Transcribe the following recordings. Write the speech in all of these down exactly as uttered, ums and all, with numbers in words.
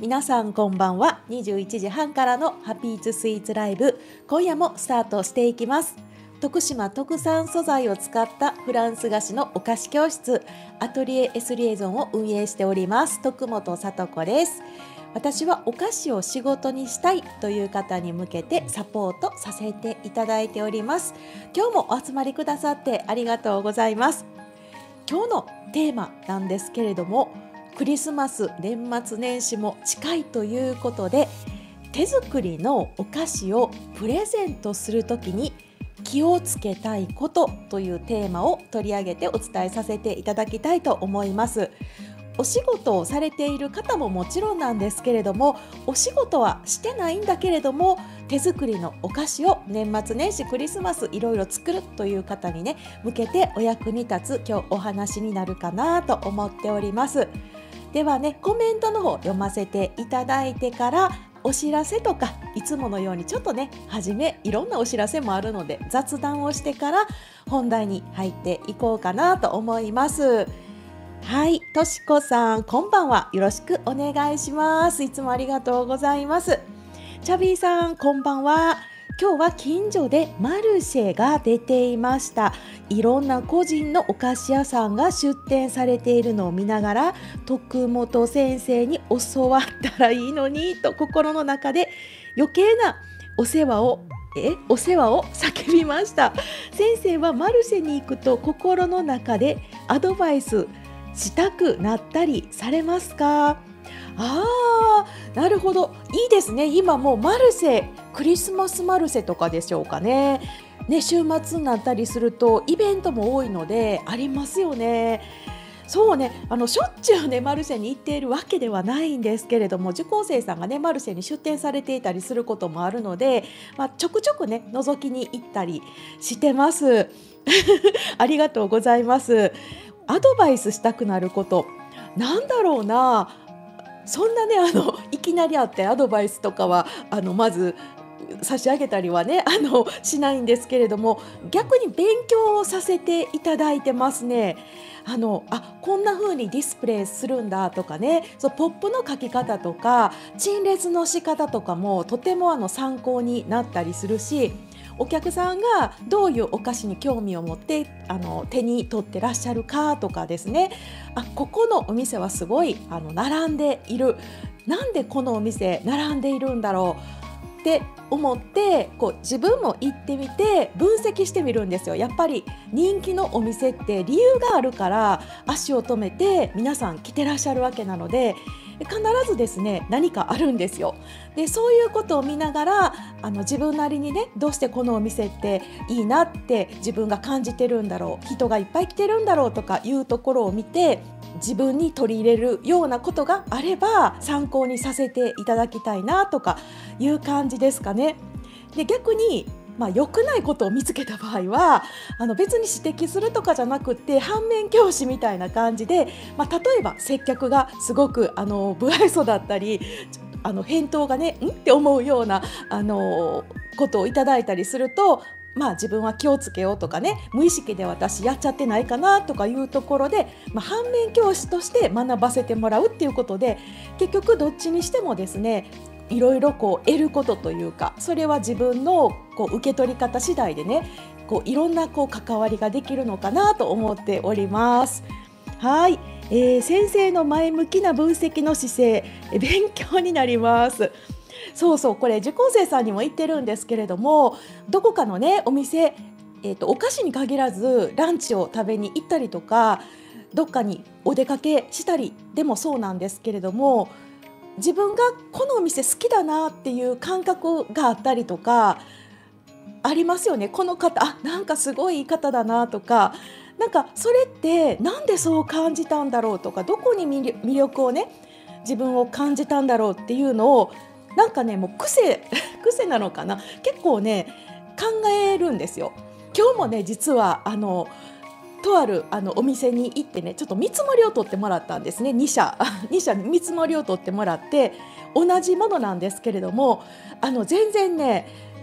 皆さんこんばんは。にじゅういちじはんからのハピーツスイーツライブ、今夜もスタートしていきます。徳島特産素材を使ったフランス菓子のお菓子教室、アトリエエスリエゾンを運営しております徳本聡子です。私はお菓子を仕事にしたいという方に向けてサポートさせていただいております。今日もお集まりくださってありがとうございます。今日のテーマなんですけれども、クリスマス年末年始も近いということで、手作りのお菓子をプレゼントするときに気をつけたいことというテーマを取り上げてお伝えさせていただきたいと思います。お仕事をされている方ももちろんなんですけれども、お仕事はしてないんだけれども手作りのお菓子を年末年始クリスマスいろいろ作るという方にね向けてお役に立つ今日お話になるかなと思っております。ではね、コメントの方読ませていただいてからお知らせとか、いつものようにちょっとね初めいろんなお知らせもあるので雑談をしてから本題に入っていこうかなと思います。はい、としこさんこんばんは、よろしくお願いします。いつもありがとうございます。チャビーさんこんばんは。今日は近所でマルシェが出ていました。いろんな個人のお菓子屋さんが出店されているのを見ながら、徳本先生に教わったらいいのにと心の中で余計なお世話をえお世話を叫びました。先生はマルシェに行くと心の中でアドバイスしたくなったりされますか？あー、なるほど、いいですね。今もうマルシェ、クリスマスマルシェとかでしょうかね。ね、週末になったりするとイベントも多いのでありますよね。そうね、あのしょっちゅうねマルシェに行っているわけではないんですけれども、受講生さんがねマルシェに出店されていたりすることもあるので、まあ、ちょくちょくね覗きに行ったりしてますありがとうございます。アドバイスしたくなること、なんだろうな。そんなねあのいきなりあってアドバイスとかはあのまず差し上げたりはねあのしないんですけれども、逆に勉強をさせていただいてますね。あのあこんな風にディスプレイするんだとかね、そうポップの書き方とか陳列の仕方とかもとてもあの参考になったりするし、お客さんがどういうお菓子に興味を持ってあの手に取ってらっしゃるかとかですね、あここのお店はすごいあの並んでいる、なんでこのお店並んでいるんだろうって思ってこう自分も行ってみて分析してみるんですよ。やっぱり人気のお店って理由があるから足を止めて皆さん来てらっしゃるわけなので、必ずですね何かあるんですよ。でそういうことを見ながらあの自分なりにね、どうしてこのお店っていいなって自分が感じてるんだろう、人がいっぱい来てるんだろうとかいうところを見て、自分に取り入れるようなことがあれば参考にさせていただきたいなとかいう感じですかね。で逆にまあ、良くないことを見つけた場合はあの別に指摘するとかじゃなくって反面教師みたいな感じで、まあ、例えば接客がすごくあの不愛想だったり、あの返答がねんって思うようなあのことをいただいたりすると、まあ、自分は気をつけようとかね、無意識で私やっちゃってないかなとかいうところで、まあ、反面教師として学ばせてもらうっていうことで、結局どっちにしてもですねいろいろこう得ることというか、それは自分のこう受け取り方次第でね、こういろんなこう関わりができるのかなと思っております。はい、えー、先生の前向きな分析の姿勢、え勉強になります。そうそう、これ受講生さんにも言ってるんですけれども、どこかのねお店、えーと、お菓子に限らずランチを食べに行ったりとか、どっかにお出かけしたりでもそうなんですけれども、自分がこのお店好きだなっていう感覚があったりとかありますよね。この方、あ、なんかすごいいい方だなとか、なんかそれってなんでそう感じたんだろうとか、どこに魅力魅力をね自分を感じたんだろうっていうのを、なんかねもう癖癖なのかな、結構ね考えるんですよ。今日もね実はあのとあるあのお店に行ってね、ちょっと見積もりを取ってもらったんですね。に社に社見積もりを取ってもらって、同じものなんですけれども、あの全然ね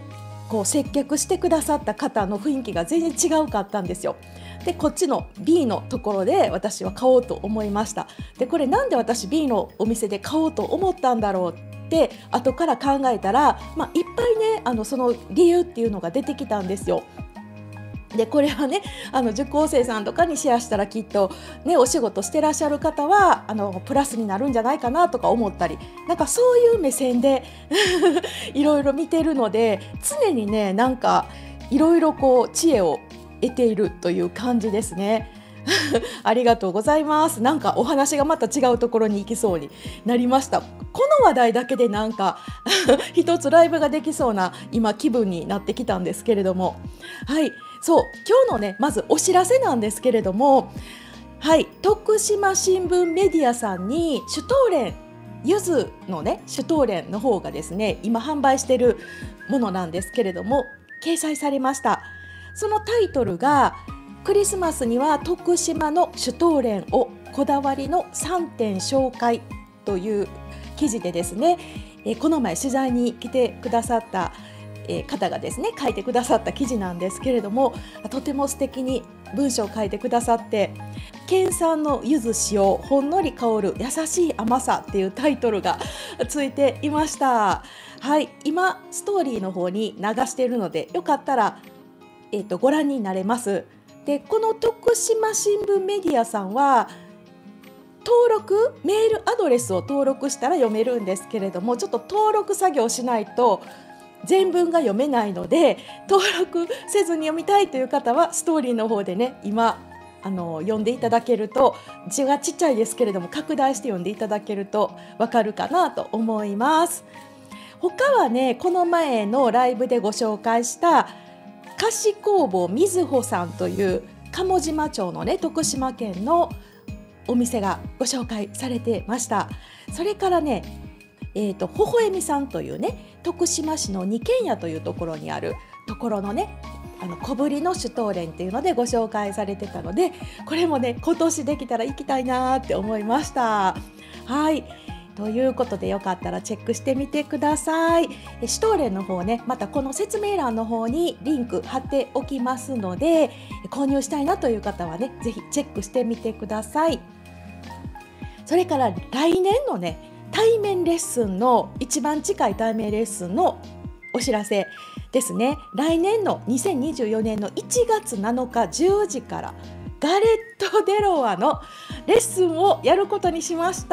こう接客してくださった方の雰囲気が全然違うかったんですよ。でこっちの ビー のところで私は買おうと思いました。でこれなんで私 ビー のお店で買おうと思ったんだろうって後から考えたら、まあ、いっぱいねあのその理由っていうのが出てきたんですよ。でこれはねあの受講生さんとかにシェアしたらきっと、ね、お仕事してらっしゃる方はあのプラスになるんじゃないかなとか思ったり、なんかそういう目線でいろいろ見てるので、常にねなんかいろいろこう知恵を得ているという感じですね。ありがとうございます。なんかお話がまた違うところに行きそうになりました。この話題だけでなんか一つライブができそうな今気分になってきたんですけれども、はい、そう今日のねまずお知らせなんですけれども、はい、徳島新聞メディアさんにシュトーレン柚子のねシュトーレンの方がですね今販売しているものなんですけれども掲載されました。そのタイトルがクリスマスには徳島のシュトーレンをこだわりのさんてん紹介という記事でですね、えー、この前取材に来てくださった、えー、方がですね書いてくださった記事なんですけれども、とても素敵に文章を書いてくださって、県産の柚子使用ほんのり香る優しい甘さっていうタイトルがついていました。はい、今ストーリーの方に流しているのでよかったら、えーと、ご覧になれます。でこの徳島新聞メディアさんは登録メールアドレスを登録したら読めるんですけれども、ちょっと登録作業しないと全文が読めないので、登録せずに読みたいという方はストーリーの方でね今あの読んでいただけると、字がちっちゃいですけれども拡大して読んでいただけるとわかるかなと思います。他はねこの前のライブでご紹介した菓子工房みずほさんという鴨島町のね徳島県のお店がご紹介されてました。それからね、えーと、ほほえみさんというね徳島市の二軒家というところにあるところのねあの小ぶりのシュトーレンっていうのでご紹介されてたので、これもね今年できたら行きたいなって思いました。はい、ということでよかったらチェックしてみてください。シュトーレンの方ねまたこの説明欄の方にリンク貼っておきますので、購入したいなという方はねぜひチェックしてみてください。それから来年のね対面レッスンの一番近い対面レッスンのお知らせですね。来年のにせんにじゅうよねんのいちがつなのかじゅうじからガレット・デ・ロワのレッスンをやることにしました。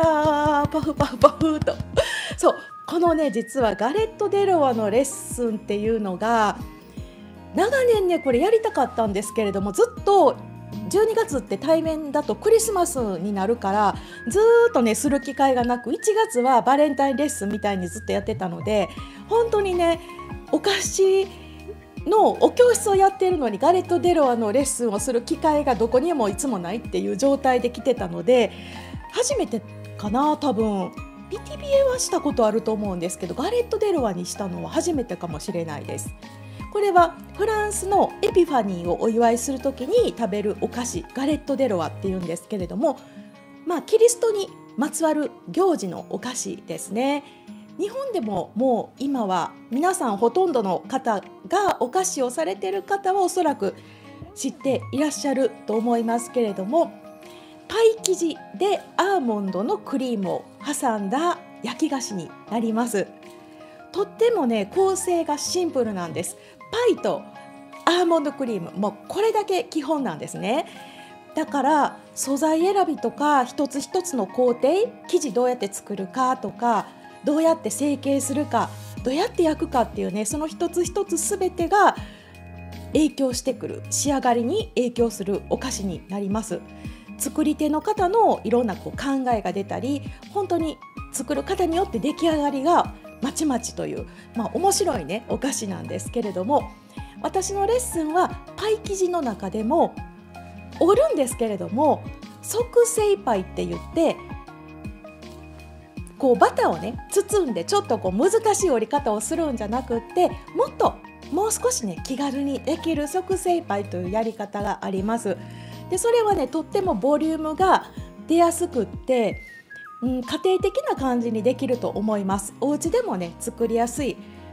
パフパフパフとそうこのね実はガレット・デ・ロワのレッスンっていうのが長年ねこれやりたかったんですけれども、ずっとじゅうにがつって対面だとクリスマスになるからずーっとねする機会がなく、いちがつはバレンタインレッスンみたいにずっとやってたので、本当にねお菓子のお教室をやっているのにガレット・デ・ロワのレッスンをする機会がどこにもいつもないっていう状態で来てたので、初めてかな。多分 ピーティービーエー はしたことあると思うんですけど、ガレット・デ・ロワにしたのは初めてかもしれないです。これはフランスのエピファニーをお祝いするときに食べるお菓子ガレット・デ・ロワっていうんですけれども、まあ、キリストにまつわる行事のお菓子ですね。日本でももう今は皆さんほとんどの方がお菓子をされている方はおそらく知っていらっしゃると思いますけれども、パイ生地でアーモンドのクリームを挟んだ焼き菓子になります。とってもね構成がシンプルなんです。パイとアーモンドクリーム、もうこれだけ基本なんですね。だから素材選びとか一つ一つの工程、生地どうやって作るかとかどうやって成形するかどうやって焼くかっていうね、その一つ一つ全てが影響してくる、仕上がりに影響するお菓子になります。作り手の方のいろんなこう考えが出たり、本当に作る方によって出来上がりがまちまちという、まあ、面白いねお菓子なんですけれども、私のレッスンはパイ生地の中でも折るんですけれども、即成パイって言ってこうバターをね包んでちょっとこう難しい折り方をするんじゃなくって、もっともう少しね気軽にできる即成パイというやり方があります。でそれはねとってもボリュームが出やすくって、うん、家庭的な感じにできると思います。お家でもね作りやすい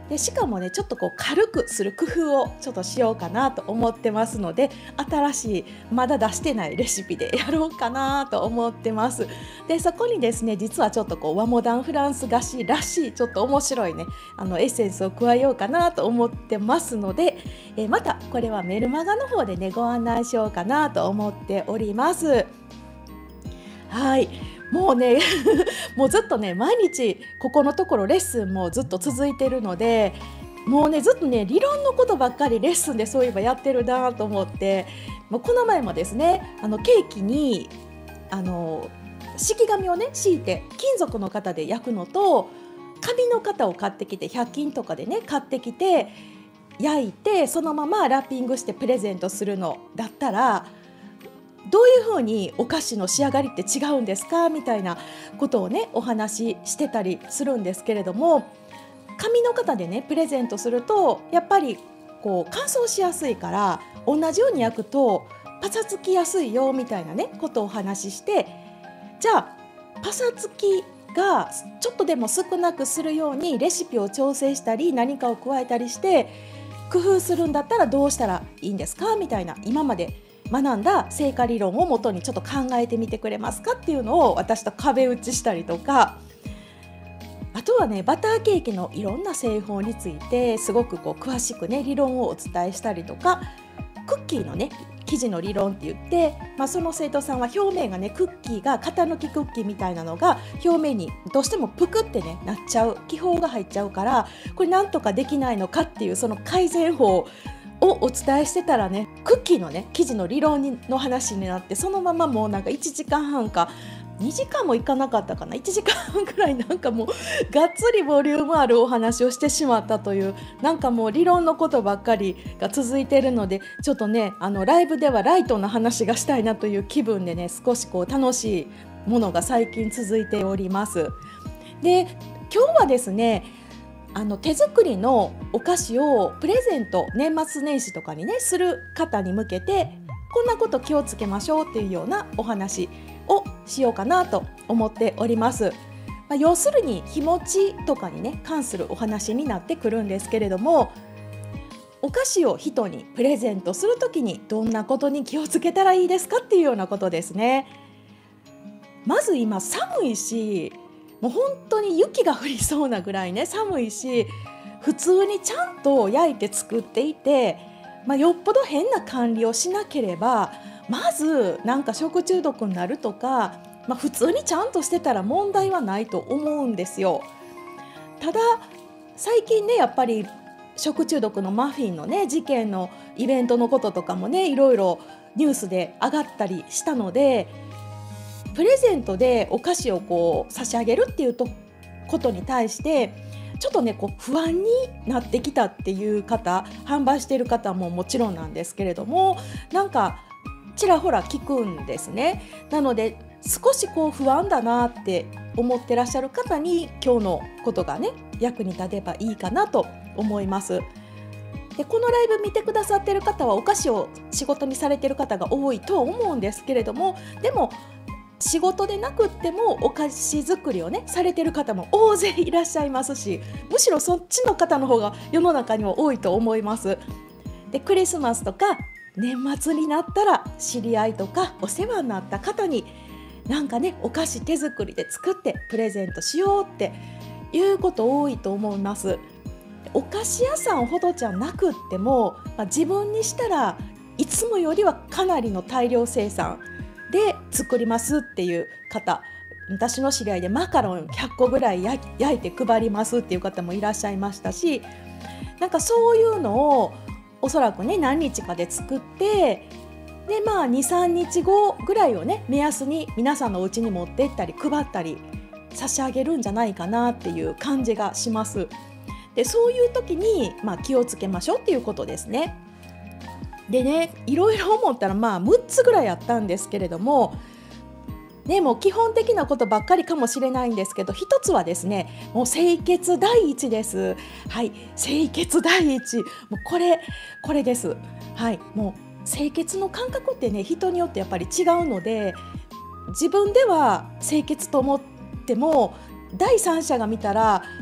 でしかもねちょっとこう軽くする工夫をちょっとしようかなと思ってますので、新しいまだ出してないレシピでやろうかなと思ってます。でそこにですね実はちょっとこう和モダンフランス菓子らしいちょっと面白いねあのエッセンスを加えようかなと思ってますので、えまたこれはメルマガの方でねご案内しようかなと思っております。はい、もうねもうずっとね毎日ここのところレッスンもずっと続いてるので、もうねずっとね理論のことばっかりレッスンでそういえばやってるなと思って、もうこの前もですねあのケーキにあの敷紙をね敷いて金属の型で焼くのと、紙の型を買ってきてひゃく均とかでね買ってきて焼いてそのままラッピングしてプレゼントするのだったらどういうふうにお菓子の仕上がりって違うんですかみたいなことをねお話ししてたりするんですけれども、紙の型でねプレゼントするとやっぱりこう乾燥しやすいから同じように焼くとパサつきやすいよみたいなねことをお話しして、じゃあパサつきがちょっとでも少なくするようにレシピを調整したり何かを加えたりして工夫するんだったらどうしたらいいんですかみたいな、今まで学んだ成果理論をもとにちょっと考えてみてくれますかっていうのを私と壁打ちしたりとか、あとはねバターケーキのいろんな製法についてすごくこう詳しくね理論をお伝えしたりとか、クッキーのね生地の理論って言って、まあ、その生徒さんは表面がねクッキーが型抜きクッキーみたいなのが表面にどうしてもぷくってねなっちゃう気泡が入っちゃうから、これなんとかできないのかっていうその改善法をお伝えしてたらね、クッキーのね生地の理論の話になって、そのままもうなんかいちじかんはんかにじかんもいかなかったかな、いちじかんはんくらいなんかもうがっつりボリュームあるお話をしてしまったという、なんかもう理論のことばっかりが続いているので、ちょっとねあのライブではライトな話がしたいなという気分でね少しこう楽しいものが最近続いております。で今日はですねあの手作りのお菓子をプレゼント年末年始とかにねする方に向けてこんなこと気をつけましょうっていうようなお話をしようかなと思っております。まあ、要するに日持ちとかにね関するお話になってくるんですけれども、お菓子を人にプレゼントするときにどんなことに気をつけたらいいですかっていうようなことですね。まず今寒いし、もう本当に雪が降りそうなぐらいね寒いし、普通にちゃんと焼いて作っていて、まあ、よっぽど変な管理をしなければまずなんか食中毒になるとか、まあ、普通にちゃんとしてたら問題はないと思うんですよ。ただ最近ねやっぱり食中毒のマフィンのね事件のイベントのこととかもねいろいろニュースで上がったりしたので、プレゼントでお菓子をこう差し上げるっていうとことに対してちょっとねこう不安になってきたっていう方、販売している方ももちろんなんですけれども、なんかちらほら聞くんですね。なので少しこう不安だなって思ってらっしゃる方に今日のことがね役に立てばいいかなと思います。でこのライブ見てくださっている方はお菓子を仕事にされている方が多いと思うんですけれども、でも仕事でなくってもお菓子作りをねされている方も大勢いらっしゃいますし、むしろそっちの方の方が世の中には多いと思います。でクリスマスとか年末になったら知り合いとかお世話になった方になんかねお菓子手作りで作ってプレゼントしようっていうこと多いと思います。お菓子屋さんほどじゃなくっても、まあ、自分にしたらいつもよりはかなりの大量生産で作りますっていう方、私の知り合いでマカロンひゃっこぐらい焼いて配りますっていう方もいらっしゃいましたし、なんかそういうのをおそらくね何日かで作って、でまあにさんにちごぐらいをね目安に皆さんのお家に持って行ったり配ったり差し上げるんじゃないかなっていう感じがします。でそういう時に、まあ、気をつけましょうっていうことですね。でねいろいろ思ったらまあむっつぐらいあったんですけれども、ね、もう基本的なことばっかりかもしれないんですけど、一つはですねもう清潔第一です。はい、清潔第一、もうこれこれです。はい、もう清潔の感覚ってね人によってやっぱり違うので、自分では清潔と思っても第三者が見たら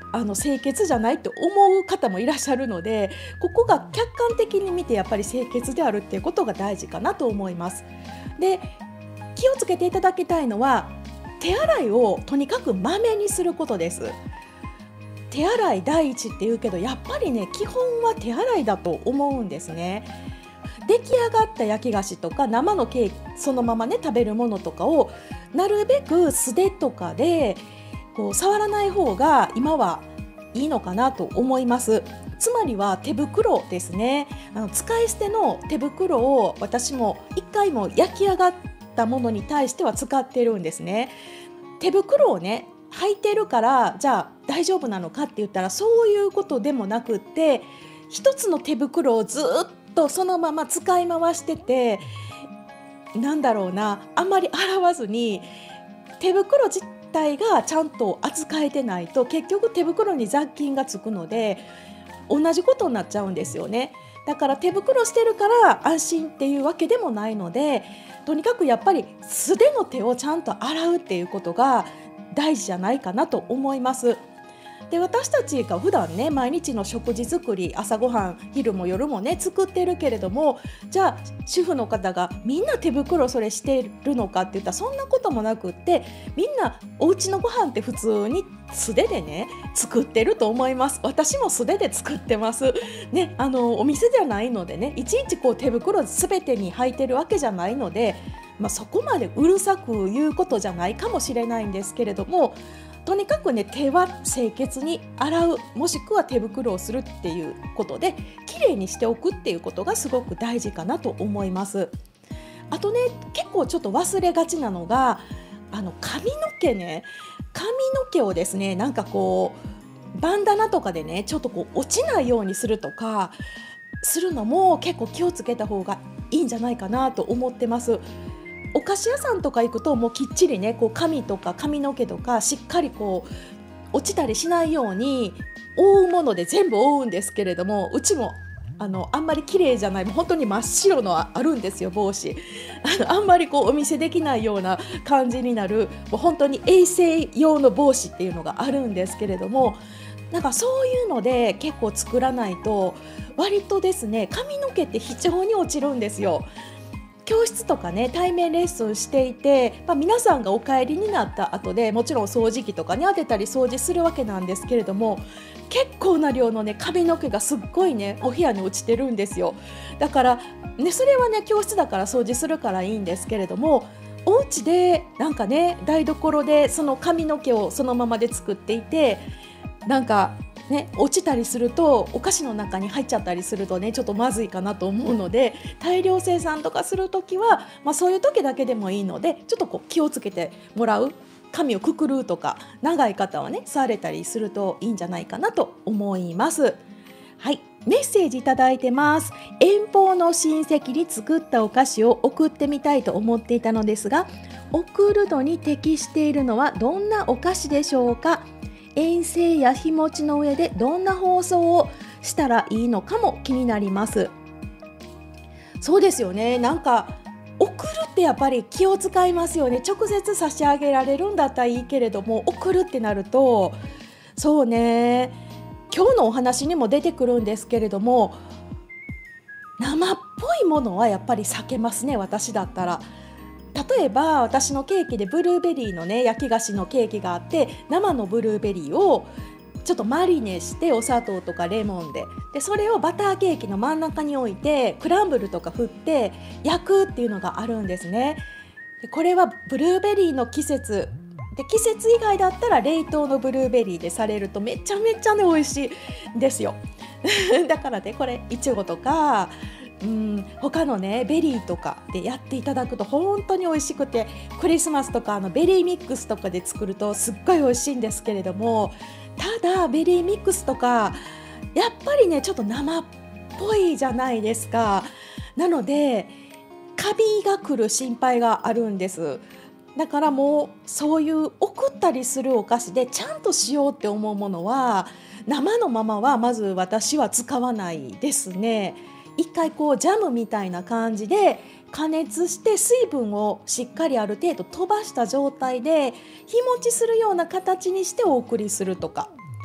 あの清潔じゃないって思う方もいらっしゃるので、ここが客観的に見てやっぱり清潔であるっていうことが大事かなと思います。で、気をつけていただきたいのは手洗いをとにかくまめにすることです。手洗い第一って言うけど、やっぱりね基本は手洗いだと思うんですね。出来上がった焼き菓子とか生のケーキそのままね食べるものとかをなるべく素手とかでこう触らない方が今はいいのかなと思います。つまりは手袋ですね。あの使い捨ての手袋を私もいっかいも焼き上がったものに対しては使ってるんですね。手袋をね履いてるからじゃあ大丈夫なのかって言ったらそういうことでもなくって、一つの手袋をずっとそのまま使い回してて、なんだろうな、あんまり洗わずに手袋自体がちゃんと扱えてないと結局手袋に雑菌がつくので同じことになっちゃうんですよね。だから手袋してるから安心っていうわけでもないので、とにかくやっぱり素手の手をちゃんと洗うっていうことが大事じゃないかなと思います。で、私たちが普段ね毎日の食事作り、朝ごはん昼も夜もね作ってるけれども、じゃあ主婦の方がみんな手袋それしてるのかって言ったらそんなこともなくって、みんなお家のご飯って普通に素手でね作ってると思います。私も素手で作ってますね。あのお店じゃないのでね、いちいちこう手袋すべてに履いてるわけじゃないので、まあ、そこまでうるさく言うことじゃないかもしれないんですけれども、とにかくね手は清潔に洗う、もしくは手袋をするっていうことできれいにしておくっていうことがすごく大事かなと思います。あとね、結構ちょっと忘れがちなのがあの髪の毛ね髪の毛をですねなんかこうバンダナとかでねちょっとこう落ちないようにするとかするのも結構気をつけた方がいいんじゃないかなと思ってます。お菓子屋さんとか行くともうきっちりねこう髪とか髪の毛とかしっかりこう落ちたりしないように覆うもので全部覆うんですけれども、うちもあのあんまり綺麗じゃない、もう本当に真っ白のあるんですよ帽子。あのあんまりこうお見せできないような感じになるもう本当に衛生用の帽子っていうのがあるんですけれども、なんかそういうので結構作らないと割とですね髪の毛って非常に落ちるんですよ。教室とかね対面レッスンしていて、まあ、皆さんがお帰りになった後でもちろん掃除機とかに当てたり掃除するわけなんですけれども、結構な量のね髪の毛がすっごいねお部屋に落ちてるんですよ。だからねそれはね教室だから掃除するからいいんですけれども、お家でなんかね台所でその髪の毛をそのままで作っていてなんかね、落ちたりするとお菓子の中に入っちゃったりするとねちょっとまずいかなと思うので、大量生産とかするときは、まあ、そういう時だけでもいいのでちょっとこう気をつけてもらう、髪をくくるとか長い方はねされたりするといいんじゃないかなと思います。はい、メッセージいただいてます。遠方の親戚に作ったお菓子を送ってみたいと思っていたのですが、送るのに適しているのはどんなお菓子でしょうか。遠征や日持ちの上でどんな包装をしたらいいのかも気になります。そうですよね、なんか送るってやっぱり気を使いますよね。直接差し上げられるんだったらいいけれども送るってなると、そうね、今日のお話にも出てくるんですけれども生っぽいものはやっぱり避けますね、私だったら。例えば私のケーキでブルーベリーのね焼き菓子のケーキがあって、生のブルーベリーをちょっとマリネしてお砂糖とかレモンででそれをバターケーキの真ん中に置いてクランブルとか振って焼くっていうのがあるんですね。でこれはブルーベリーの季節で、季節以外だったら冷凍のブルーベリーでされるとめちゃめちゃね美味しいんですよだからねこれいちごとかうん、他のねベリーとかでやっていただくと本当に美味しくて、クリスマスとかあのベリーミックスとかで作るとすっごい美味しいんですけれども、ただベリーミックスとかやっぱりねちょっと生っぽいじゃないですか。なのでカビが来る心配があるんです。だからもうそういう送ったりするお菓子でちゃんとしようって思うものは生のままはまず私は使わないですね。一回こうジャムみたいな感じで加熱して水分をしっかりある程度飛ばした状態で日持ちするような形にしてお送りするとか、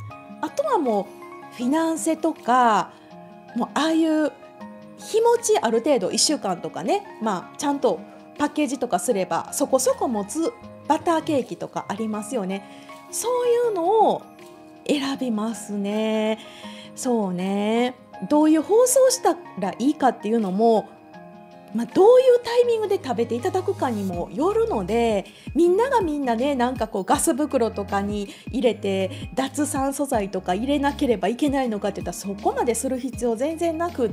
あとはもうフィナンセとかもうああいう日持ちある程度いっしゅうかんとかね、まあ、ちゃんとパッケージとかすればそこそこ持つバターケーキとかありますよね。そういうのを選びますね。そうね、どういう包装したらいいかっていうのも、まあ、どういうタイミングで食べていただくかにもよるので、みんながみんなね、なんかこうガス袋とかに入れて脱酸素剤とか入れなければいけないのかっていったら、そこまでする必要全然なくって、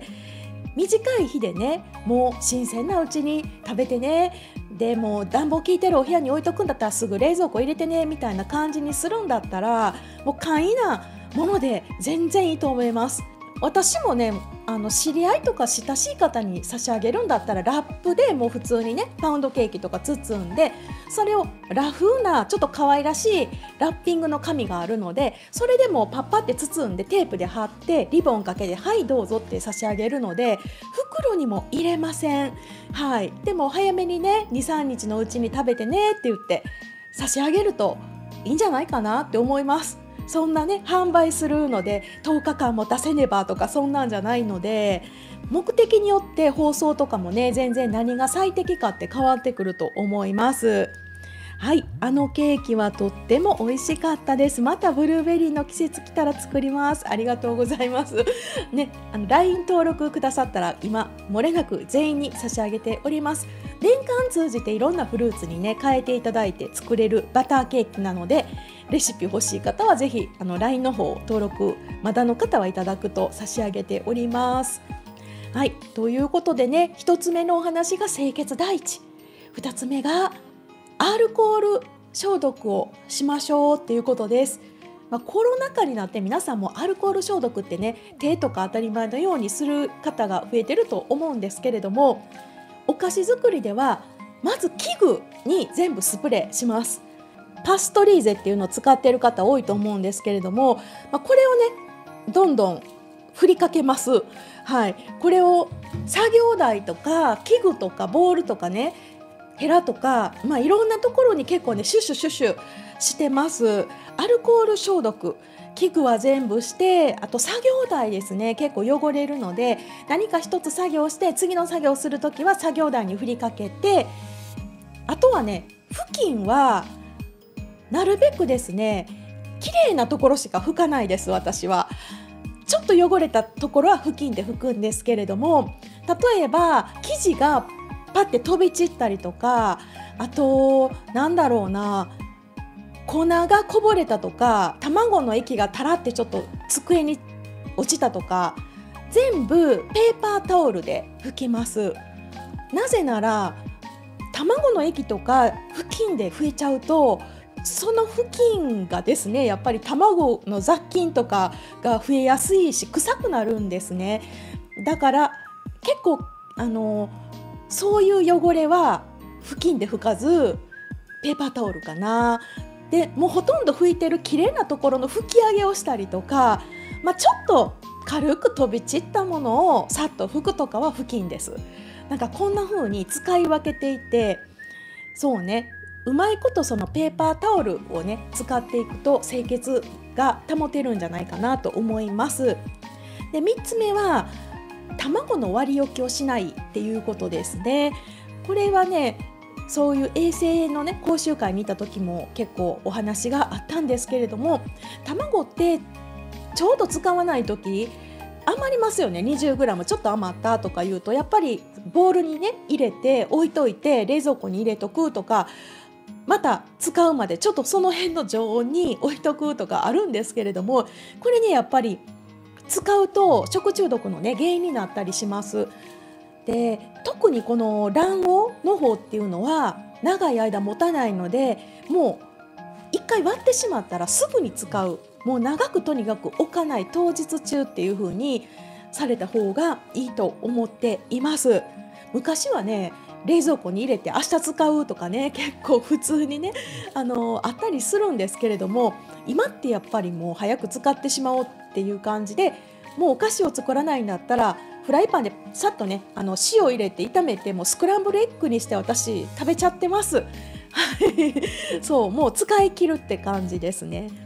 短い日でね、もう新鮮なうちに食べてね、でもう暖房効いてるお部屋に置いとくんだったらすぐ冷蔵庫入れてねみたいな感じにするんだったら、もう簡易なもので全然いいと思います。私もね、あの知り合いとか親しい方に差し上げるんだったら、ラップでもう普通にねパウンドケーキとか包んで、それをラフなちょっと可愛らしいラッピングの紙があるので、それでもうパッパって包んでテープで貼ってリボンかけて、はいどうぞって差し上げるので、袋にも入れません。はい、でも早めにねにさんにちのうちに食べてねって言って差し上げるといいんじゃないかなって思います。そんなね販売するのでとおかかんも出せねばとかそんなんじゃないので、目的によって包装とかもね全然何が最適かって変わってくると思います。はい、あのケーキはとっても美味しかったです。またブルーベリーの季節来たら作ります。ありがとうございますね。あの ライン 登録くださったら今漏れなく全員に差し上げております。年間通じていろんなフルーツにね変えていただいて作れるバターケーキなので、レシピ欲しい方はぜひあの ライン の方登録まだの方はいただくと差し上げております。はい、ということでね、ひとつめのお話が清潔第一、ふたつめがアルコール消毒をしましょうっていうことです。まあ、コロナ禍になって皆さんもアルコール消毒ってね、手とか当たり前のようにする方が増えてると思うんですけれども、お菓子作りではまず器具に全部スプレーします。パストリーゼっていうのを使っている方多いと思うんですけれども、まあ、これをねどんどん振りかけます。はい、これを作業台とか器具とかボウルとかね、ヘラとか、まあ、いろんなところに結構ねシュッシュシュッシュしてます。アルコール消毒、器具は全部して、あと作業台ですね、結構汚れるので、何か一つ作業して次の作業をするときは作業台に振りかけて、あとはね布巾はなるべくですね綺麗なところしか拭かないです。私はちょっと汚れたところは布巾で拭くんですけれども、例えば生地がパッて飛び散ったりとか、あとなんだろうな、粉がこぼれたとか、卵の液がたらってちょっと机に落ちたとか、全部ペーパータオルで拭きます。なぜなら卵の液とか布巾で拭いちゃうと、その布巾がですねやっぱり卵の雑菌とかが増えやすいし臭くなるんですね。だから結構あのそういう汚れは布巾で拭かずペーパータオルかな。でもうほとんど拭いてる綺麗なところの拭き上げをしたりとか、まあ、ちょっと軽く飛び散ったものをさっと拭くとかは布巾です。なんかこんな風に使い分けていて、そうね、うまいことそのペーパータオルをね使っていくと清潔が保てるんじゃないかなと思います。でみっつめは卵の割り置きをしないっていうことですね。これはねそういう衛生のね講習会にいた時も結構お話があったんですけれども、卵ってちょうど使わない時余りますよね。 にじゅうグラム ちょっと余ったとかいうと、やっぱりボウルにね入れて置いといて冷蔵庫に入れとくとか、また使うまでちょっとその辺の常温に置いとくとかあるんですけれども、これねやっぱり使うと食中毒のね原因になったりします。で特にこの卵黄の方っていうのは長い間持たないので、もう一回割ってしまったらすぐに使う、もう長くとにかく置かない、当日中っていう風にされた方がいいと思っています。昔はね冷蔵庫に入れて明日使うとかね結構普通にねあのあったりするんですけれども、今ってやっぱりもう早く使ってしまおうっていう感じで、もうお菓子を作らないんだったらフライパンでさっとねあの塩入れて炒めて、もうスクランブルエッグにして私食べちゃってます。はいそうもう使い切るって感じですね。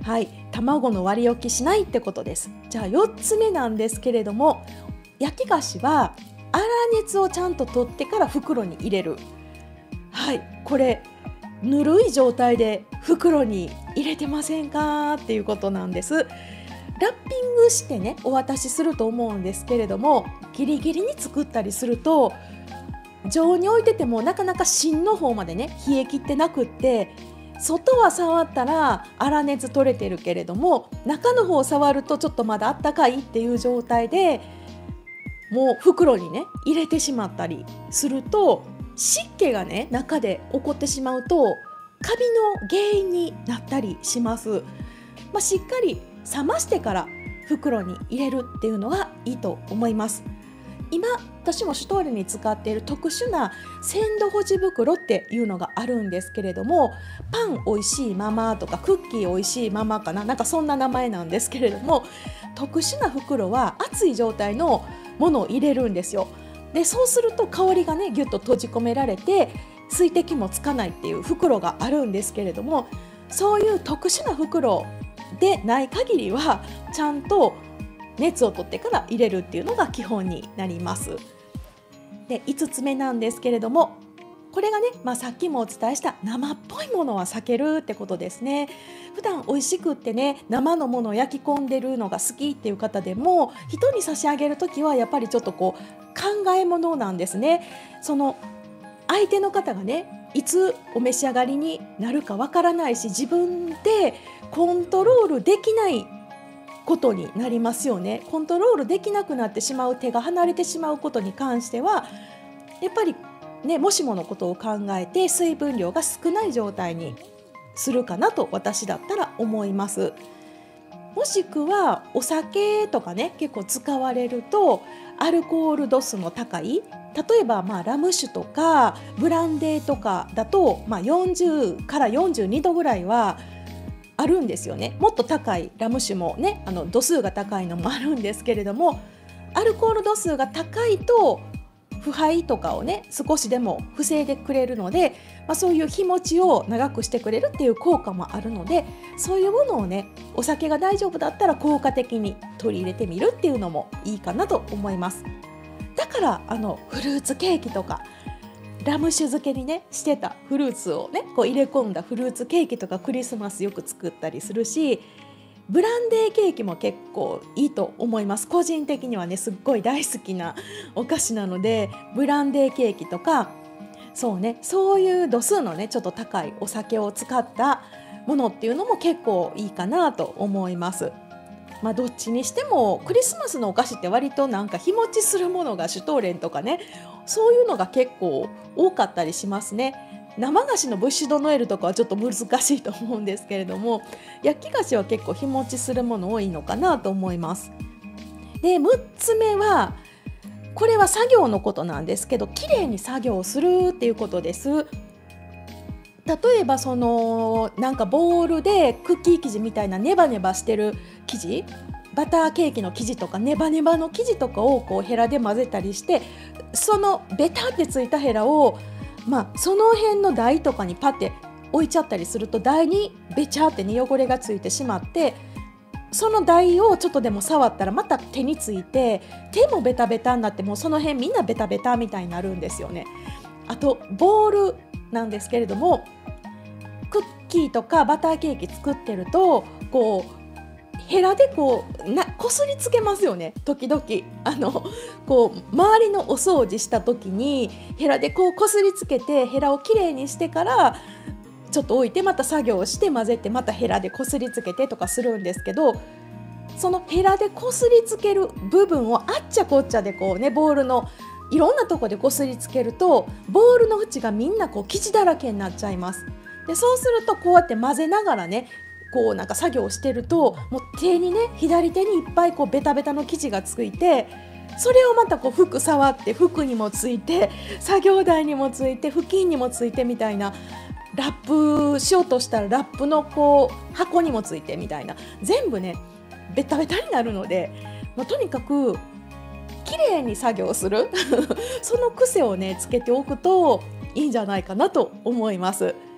はい、卵の割り置きしないってことです。じゃあよっつめなんですけれども、焼き菓子は粗熱をちゃんと取ってから袋に入れる。はい、これぬるい状態で袋に入れてませんかっていうことなんです。ラッピングしてねお渡しすると思うんですけれども、ギリギリに作ったりすると常温に置いててもなかなか芯の方までね冷え切ってなくって、外は触ったら粗熱取れてるけれども中の方を触るとちょっとまだあったかいっていう状態でもう袋にね入れてしまったりすると、湿気がね中で起こってしまうとカビの原因になったりします。まあ、しっかり冷ましてから袋に入れるっていうのがいいと思います。今私もシュトーレに使っている特殊な鮮度保持袋っていうのがあるんですけれども、パンおいしいママとかクッキーおいしいママかな、なんかそんな名前なんですけれども、特殊な袋は熱い状態のものを入れるんですよ。でそうすると香りがねぎゅっと閉じ込められて水滴もつかないっていう袋があるんですけれども、そういう特殊な袋でない限りはちゃんと熱を取ってから入れるっていうのが基本になります。でいつつめなんですけれども、これがね、まあ、さっきもお伝えした生っぽいものは避けるってことですね。普段美味しくってね生のものを焼き込んでるのが好きっていう方でも、人に差し上げるときはやっぱりちょっとこう考えものなんですね。その相手の方がねいつお召し上がりになるかわからないし、自分でコントロールできないことになりますよね。コントロールできなくなってしまう、手が離れてしまうことに関してはやっぱりね、もしものことを考えて水分量が少ない状態にするかなと私だったら思います。もしくはお酒とかね結構使われるとアルコール度数の高い、例えばまあラム酒とかブランデーとかだと、まあ、よんじゅうからよんじゅうにどぐらいはあるんですよね。もっと高いラム酒もね、あの度数が高いのもあるんですけれども、アルコール度数が高いと腐敗とかをね少しでも防いでくれるので、まあ、そういう日持ちを長くしてくれるっていう効果もあるので、そういうものをねお酒が大丈夫だったら効果的に取り入れてみるっていうのもいいかなと思います。だからあのフルーツケーキとかラム酒漬けにねしてたフルーツをねこう入れ込んだフルーツケーキとかクリスマスよく作ったりするし、ブランデーケーキも結構いいと思います。個人的にはねすっごい大好きなお菓子なので、ブランデーケーキとかそうね、そういう度数のねちょっと高いお酒を使ったものっていうのも結構いいかなと思います。まあ、どっちにしてもクリスマスのお菓子って割となんか日持ちするものがシュトーレンとかね、そういうのが結構多かったりしますね。生菓子のブッシュドノエルとかはちょっと難しいと思うんですけれども、焼き菓子は結構日持ちするもの多いのかなと思います。でむっつめはこれは作業のことなんですけど、きれいに作業するっていうことです。例えばそのなんかボウルでクッキー生地みたいなネバネバしてる生地、バターケーキの生地とかネバネバの生地とかをこうヘラで混ぜたりして、そのベタってついたヘラを、まあ、その辺の台とかにパッて置いちゃったりすると台にベチャってね汚れがついてしまって、その台をちょっとでも触ったらまた手について手もベタベタになって、もうその辺みんなベタベタみたいになるんですよね。あとボウルなんですけれども、クッキーとかバターケーキ作ってるとこうヘラでこうなこすりつけますよね。時々あのこう周りのお掃除した時にヘラでこうこすりつけて、ヘラをきれいにしてからちょっと置いてまた作業をして混ぜてまたヘラでこすりつけてとかするんですけど、そのヘラでこすりつける部分をあっちゃこっちゃでこうねボウルのいろんなとこでこすりつけるとボウルの縁がみんなこう生地だらけになっちゃいます。でそうするとこうやって混ぜながらねこうなんか作業してるともう手にね左手にいっぱいこうベタベタの生地がついて、それをまたこう服触って服にもついて作業台にもついて布巾にもついてみたいな、ラップしようとしたらラップのこう箱にもついてみたいな、全部ねベタベタになるので、もうとにかくきれいに作業するその癖をねつけておくといいんじゃないかなと思います。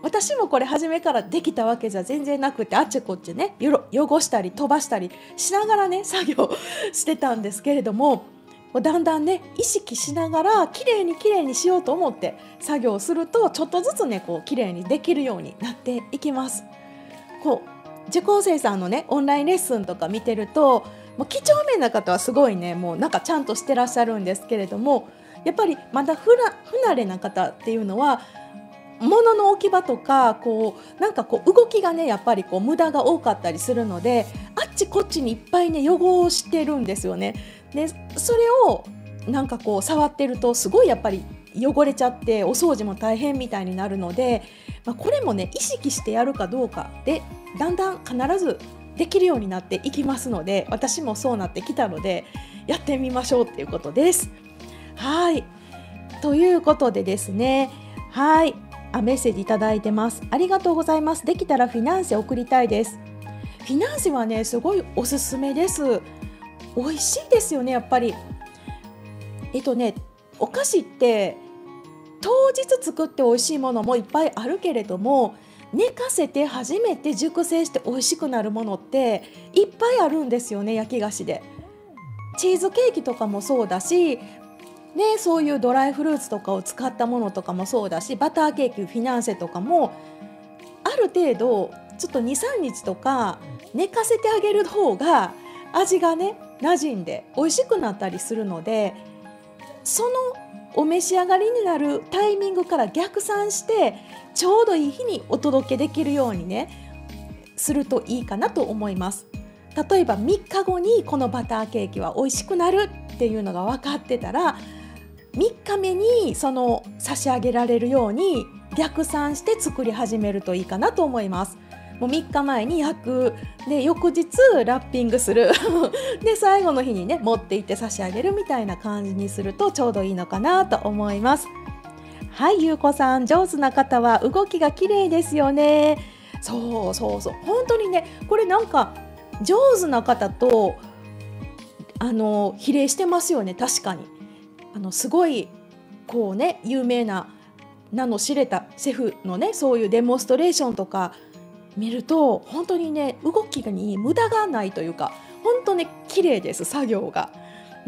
私もこれ初めからできたわけじゃ全然なくて、あっちこっちねよろ汚したり飛ばしたりしながらね作業してたんですけれども、だんだんね意識しながらきれいにきれいにしようと思って作業すると、ちょっとずつねこうきれいにできるようになっていきます。こう受講生さんのねオンラインレッスンとか見てると、もう几帳面な方はすごいねもうなんかちゃんとしてらっしゃるんですけれども、やっぱりまだ不な不慣れな方っていうのは物の置き場とかこうなんかこう動きがねやっぱりこう無駄が多かったりするので、あっちこっちにいっぱいね汚してるんですよね。でそれをなんかこう触ってるとすごいやっぱり汚れちゃってお掃除も大変みたいになるので、まあ、これもね意識してやるかどうかでだんだん必ずできるようになっていきますので、私もそうなってきたのでやってみましょうっていうことです。はいということでですね、はいあメッセージいただいてます。ありがとうございます。できたらフィナンシェ送りたいです。フィナンシェはねすごいおすすめです。美味しいですよねやっぱり。えっとねお菓子って当日作って美味しいものもいっぱいあるけれども、寝かせて初めて熟成して美味しくなるものっていっぱいあるんですよね。焼き菓子でチーズケーキとかもそうだしね、そういうドライフルーツとかを使ったものとかもそうだし、バターケーキフィナンシェとかもある程度ちょっと にさんにちとか寝かせてあげる方が味がね馴染んで美味しくなったりするので、そのお召し上がりになるタイミングから逆算してちょうどいい日にお届けできるようにねするといいかなと思います。例えばみっかごにこのバターケーキは美味しくなるっていうのが分かってたら、みっかめにその差し上げられるように逆算して作り始めるといいかなと思います。もうみっかまえに焼くで翌日ラッピングするで最後の日にね持って行って差し上げるみたいな感じにするとちょうどいいのかなと思います。はい、ゆうこさん上手な方は動きが綺麗ですよね。そうそうそう本当にねこれなんか上手な方とあの比例してますよね。確かにあのすごいこうね有名な名の知れたシェフのねそういうデモンストレーションとか見ると本当にね動きに無駄がないというか本当に綺麗です作業が、うん、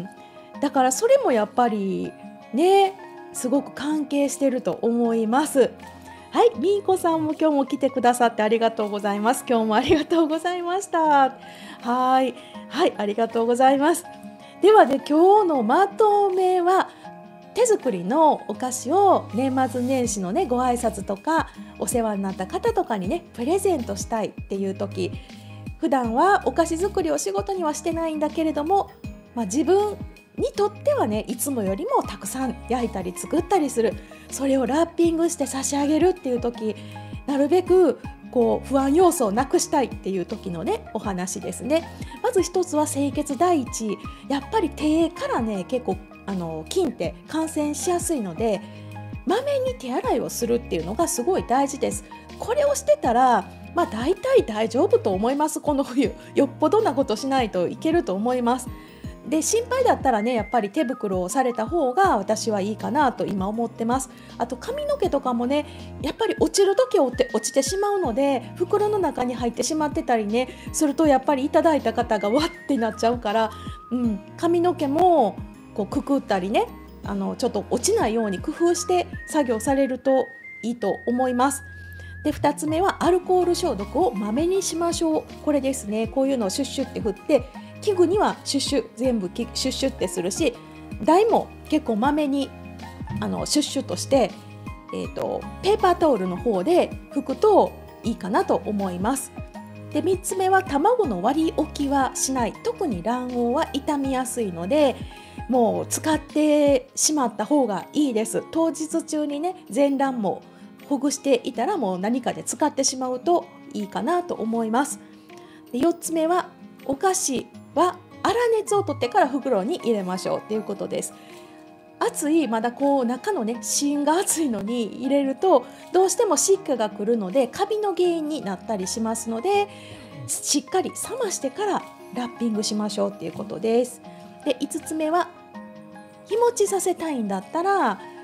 だからそれもやっぱりねすごく関係してると思います。はい、みーこさんも今日も来てくださってありがとうございます。今日もありがとうございました。はいはいありがとうございます。ではね今日のまとめは、手作りのお菓子を年末年始のねご挨拶とかお世話になった方とかにねプレゼントしたいっていう時、普段はお菓子作りを仕事にはしてないんだけれども、まあ、自分にとってはねいつもよりもたくさん焼いたり作ったりする、それをラッピングして差し上げるっていう時、なるべくこう不安要素をなくしたいっていう時のねお話ですね。まず一つは清潔第一、やっぱり手からね結構あの菌って感染しやすいので、まめに手洗いをするっていうのがすごい大事です。これをしてたらまあ大体大丈夫と思います。この冬よっぽどなことしないといけると思います。で心配だったらねやっぱり手袋をされた方が私はいいかなと今思ってます。あと髪の毛とかもねやっぱり落ちる時落ちてしまうので、袋の中に入ってしまってたりねするとやっぱりいただいた方がわってなっちゃうから、うん、髪の毛もこうくくったりねあのちょっと落ちないように工夫して作業されるといいと思います。でふたつめはアルコール消毒をまめにしましょう。これですね、こういうのをシュッシュって振って器具にはシュッシュ全部シュッシュってするし、台も結構まめにあのシュッシュとして、えーと、ペーパータオルの方で拭くといいかなと思います。でみっつめは卵の割り置きはしない。特に卵黄は傷みやすいのでもう使ってしまった方がいいです。当日中にね全卵もほぐしていたらもう何かで使ってしまうといいかなと思います。でよっつめはお菓子は粗熱を取ってから袋に入れましょうということです。熱いまだこう中のね芯が熱いのに入れるとどうしても湿気が来るのでカビの原因になったりしますので、しっかり冷ましてからラッピングしましょうということです。でいつつめは日持ちさせたいんだったら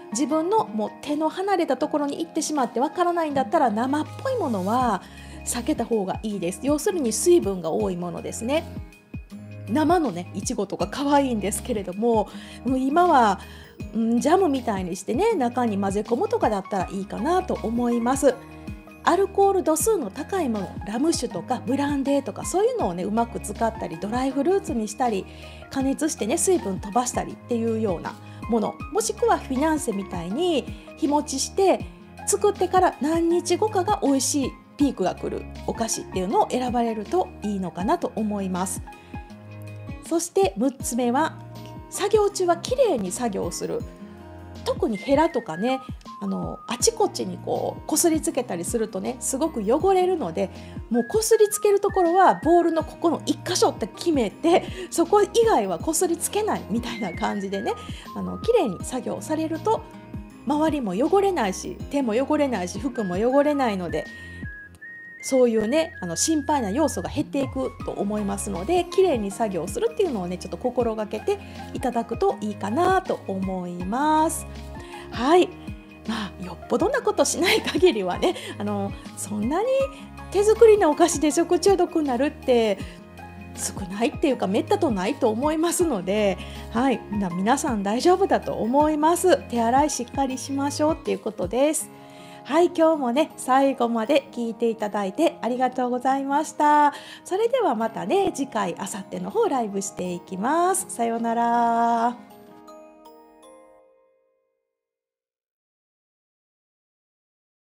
自分のもう手の離れたところに行ってしまってわからないんだったら、生っぽいものは避けた方がいいです。要するに水分が多いものですね。生のねいちごとか可愛いんですけれども、もう今は、うん、ジャムみたいにしてね中に混ぜ込むとかだったらいいかなと思います。アルコール度数の高いもの、ラム酒とかブランデーとかそういうのをねうまく使ったり、ドライフルーツにしたり、加熱してね水分飛ばしたりっていうようなもの、もしくはフィナンセみたいに日持ちして作ってから何日後かが美味しいピークが来るお菓子っていうのを選ばれるといいのかなと思います。そしてむっつめは、作業中はきれいに作業する。特にヘラとかね、あのあちこちにこうこすりつけたりするとねすごく汚れるので、もうこすりつけるところはボールのここのいっ箇所って決めて、そこ以外はこすりつけないみたいな感じでね、あのきれいに作業されると周りも汚れないし、手も汚れないし、服も汚れないので、そういうねあの心配な要素が減っていくと思いますので、きれいに作業するっていうのをねちょっと心がけていただくといいかなと思います。はい、まあ、よっぽどなことしない限りはね、あのそんなに手作りのお菓子で食中毒になるって少ないっていうか、めったとないと思いますので、はい、皆さん大丈夫だと思います。手洗いしっかりしましょうっていうことです。はい、今日もね最後まで聞いていただいてありがとうございました。それではまたね次回、あさっての方ライブしていきます。さようなら。